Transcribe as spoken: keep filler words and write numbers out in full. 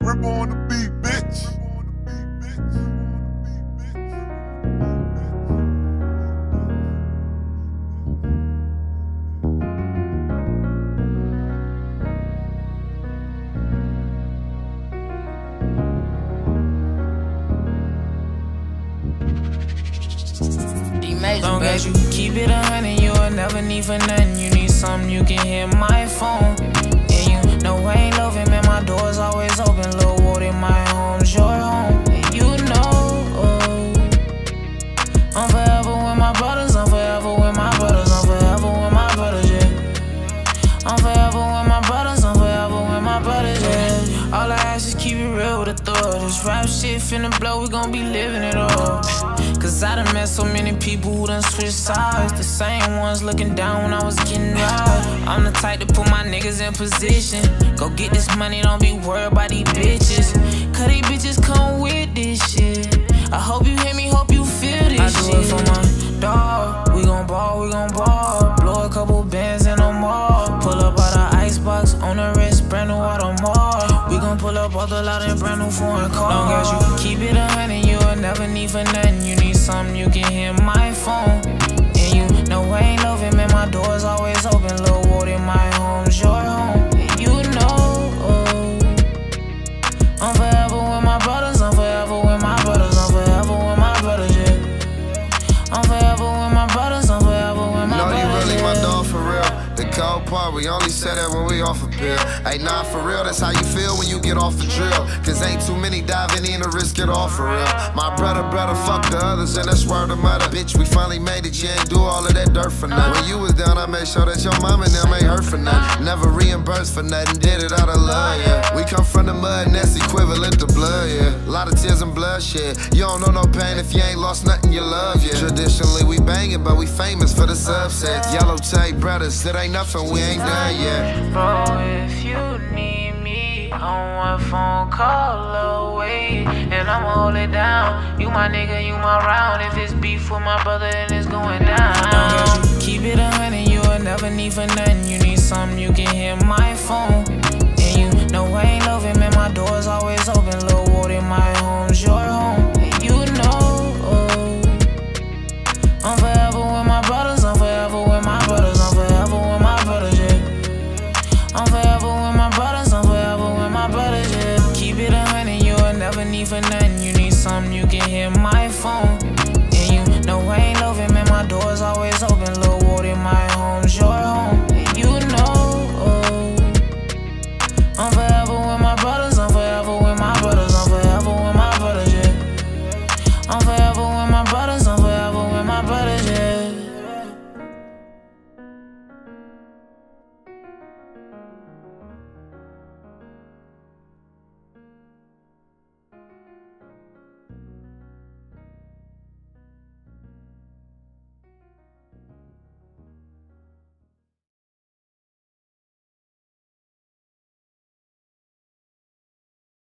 Ripper on the beat, bitch. Long as you keep it a hundred, you will never need for nothing. You need something, you can hit my phone. And you know I ain't loving, man, my door's always open. Lil' Woody, my home's your home. And you know, oh, I'm forever with my brothers, I'm forever with my brothers, I'm forever with my brothers, yeah. I'm forever with my brothers, I'm forever with my brothers, yeah. All I ask is keep it real with a thought. This rap shit finna blow, we gon' be living it all. Cause I done met so many people who done switched sides. The same ones looking down when I was getting robbed. I'm the type to put my niggas in position. Go get this money, don't be worried about these bitches. Cause these bitches come with this shit. I hope you hear me, hope you feel this shit. I do it for my dog. We gon' ball, we gon' ball. Blow a couple bands in the mall. Pull up out the icebox on the wrist, brand new Audemars. We gon' pull up all the lot in brand new foreign cars. Long as you keep it a hundred, you will never need for nothing. You need something, you can hit my phone. And you know I ain't loving, man, my door's always open. Lil' Woody, my home's your home. And you know, oh, I'm forever with my brothers, I'm forever with my brothers, I'm forever with my brothers, yeah. I'm forever with my brothers, I'm forever with my no, brothers, you really yeah. my dog for real. The cold part, we only say that when we off a pill. Hey, nah, for real, that's how you feel when you get off the drill. Cause ain't too many diving in to risk it all for real. My brother, brother, fuck the others, and that's word of mother. Bitch, we finally made it, you ain't do all of that dirt for nothing. When you was down, I made sure that your mom and them ain't hurt for nothing. Never reimbursed for nothing, did it out of love, yeah. We come from the mud, and that's equivalent to blood, yeah. A lot of tears and bloodshed. You don't know no pain if you ain't lost nothing you love, yeah. Traditionally, we banging, but we famous for the subsets. Yellow tape brothers, it ain't nothing, we ain't done yet. Bro, if you need me, I'm one phone call away, and I'ma hold it down. You my nigga, you my round. If it's beef with my brother, then it's going down. Long as you keep it a hundred, you will never need for nothing. You need something, you can hit my phone. And you know I ain't loving, man, my door's always open. Lil' Woody, my home's your home. And you know, oh, I'm forever with my brothers, I'm forever with my brothers, I'm forever with my brothers, yeah. I'm forever with my brothers, I'm forever with my brothers, yeah. Keep it a hundred, you will never need for nothing. You need something, you can hit my phone. And you know I ain't loving, man, my door's always open. Lil'